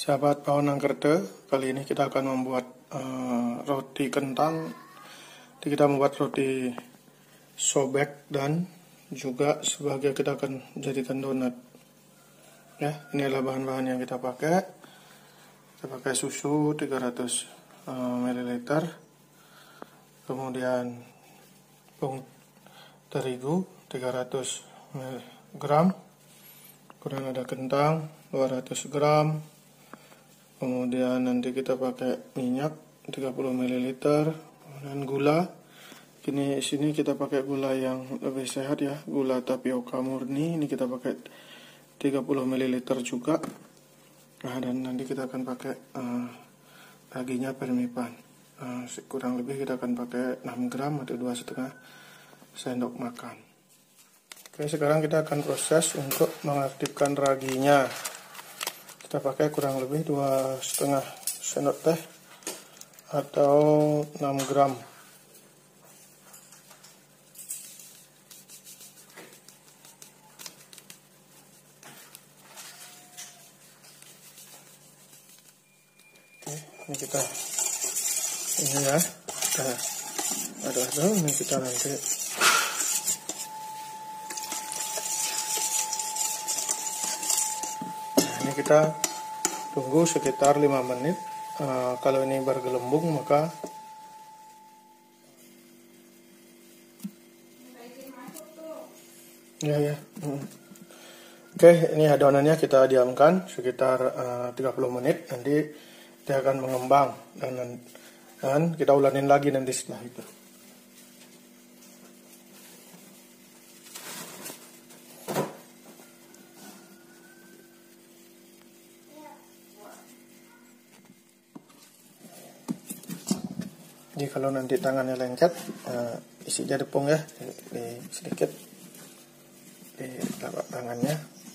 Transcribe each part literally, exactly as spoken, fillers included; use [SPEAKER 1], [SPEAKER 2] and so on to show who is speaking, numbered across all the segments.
[SPEAKER 1] Sahabat Pohon Angkerte, kali ini kita akan membuat uh, roti kentang. Jadi kita membuat roti sobek dan juga sebagai kita akan jadikan donat. Ya, ini adalah bahan-bahan yang kita pakai. Kita pakai susu tiga ratus mililiter, kemudian tepung terigu tiga ratus gram, kemudian ada kentang dua ratus gram. Kemudian nanti kita pakai minyak tiga puluh mililiter, kemudian gula. Ini sini kita pakai gula yang lebih sehat ya, gula tapioka murni. Ini kita pakai tiga puluh mililiter juga. Nah, dan nanti kita akan pakai uh, raginya permipan. Uh, kurang lebih kita akan pakai enam gram atau dua koma lima sendok makan. Oke, sekarang kita akan proses untuk mengaktifkan raginya. Kita pakai kurang lebih dua koma lima sendok teh atau enam gram. Oke, ini kita ini ya, kita aduk-aduk. Ini kita nanti kita tunggu sekitar lima menit. Uh, kalau ini bergelembung maka ya ya hmm. Oke, ini adonannya kita diamkan sekitar uh, tiga puluh menit. Nanti dia akan mengembang dan, dan kita ulangin lagi nanti setelah itu. Jadi kalau nanti tangannya lengket, uh, isi aja tepung ya, di, di sedikit di telapak tangannya.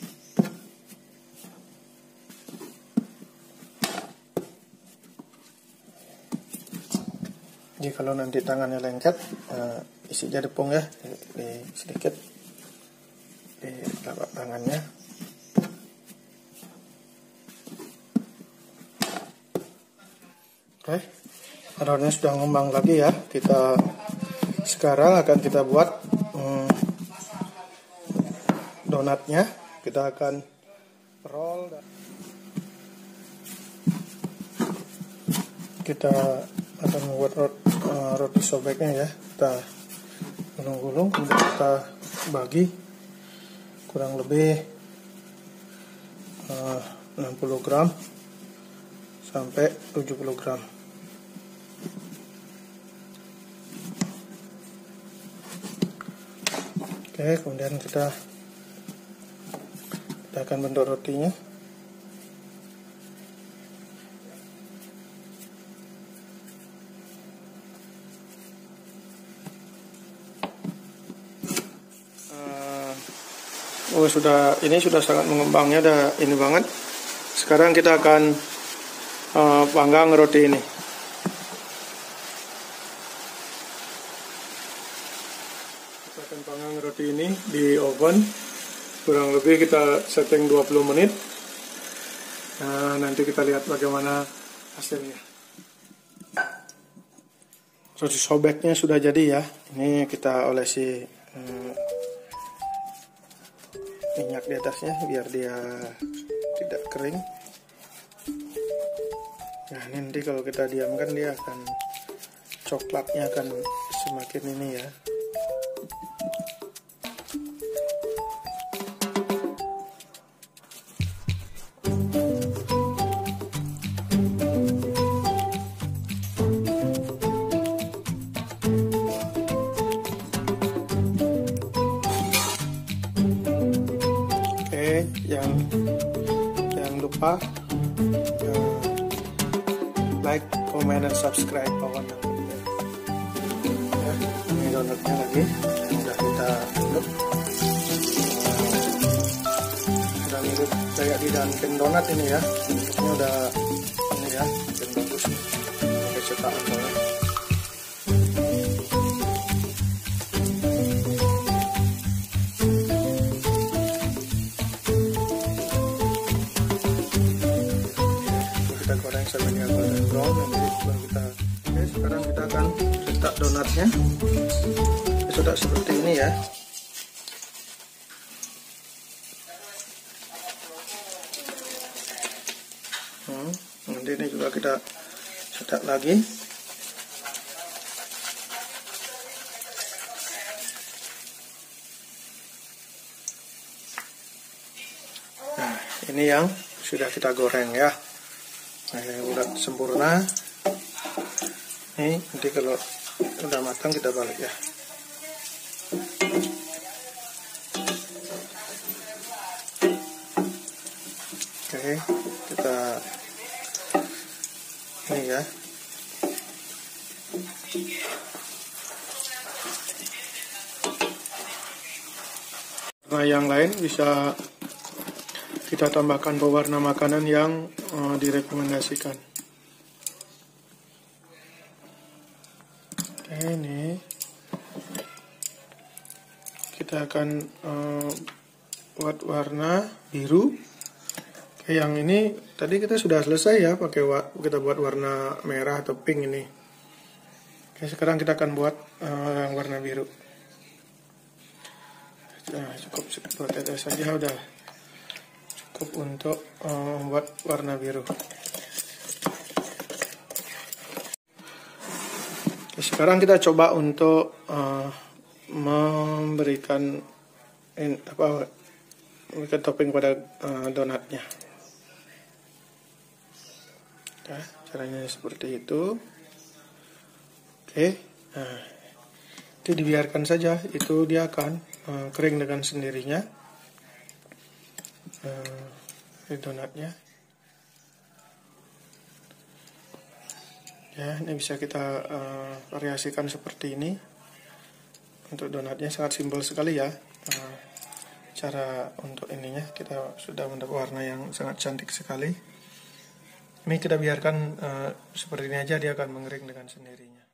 [SPEAKER 1] Jadi kalau nanti tangannya lengket, uh, isi aja tepung ya, di, di sedikit di telapak tangannya. Oke. Okay. Adonannya sudah ngembang lagi ya. Kita sekarang akan kita buat hmm, donatnya. Kita akan roll. Kita akan membuat roti, uh, roti sobeknya ya. Kita gulung-gulung, kemudian kita bagi kurang lebih uh, enam puluh gram sampai tujuh puluh gram. Oke, kemudian kita kita akan bentuk rotinya. Uh, oh sudah, ini sudah sangat mengembangnya, udah ini banget. Sekarang kita akan uh, panggang roti ini. Panggang roti ini di oven kurang lebih kita setting dua puluh menit. Nah, nanti kita lihat bagaimana hasilnya. Roti sobeknya sudah jadi ya. Ini kita olesi hmm, minyak di atasnya biar dia tidak kering. Nah, nanti kalau kita diamkan dia akan coklatnya akan semakin ini ya. Yang jangan lupa uh, like, comment, dan subscribe Pohon Angkerte. Ya, ini donatnya lagi sudah kita aduk. Sudah mirip kayak di Dunkin Donat ini ya. Bentuknya udah ini ya, makin bagus. Pakai cetakan soalnya. kita goreng sampai dia golden brown, nanti baru kita. Oke, sekarang kita akan cetak donatnya. Sudah seperti ini ya. Hmm, nanti ini juga kita cetak lagi. Nah, ini yang sudah kita goreng ya. Nah, yang udah sempurna. Nih, nanti kalau udah matang kita balik ya. Oke, kita ini ya. Nah, yang lain bisa kita tambahkan pewarna makanan yang uh, direkomendasikan. Oke, ini kita akan uh, buat warna biru. Oke, yang ini tadi kita sudah selesai ya, pakai kita buat warna merah atau pink ini. Oke, sekarang kita akan buat uh, yang warna biru. Nah, cukup buat tetes saja udah cukup untuk uh, membuat warna biru. Oke, sekarang kita coba untuk uh, memberikan in, apa memberikan topping pada uh, donatnya. Ya, caranya seperti itu. Oke, nah, itu dibiarkan saja, itu dia akan uh, kering dengan sendirinya. Uh, ini donatnya. Ya, ini bisa kita uh, variasikan seperti ini. Untuk donatnya sangat simpel sekali ya. Uh, cara untuk ininya kita sudah mendapat warna yang sangat cantik sekali. Ini kita biarkan uh, seperti ini aja, dia akan mengering dengan sendirinya.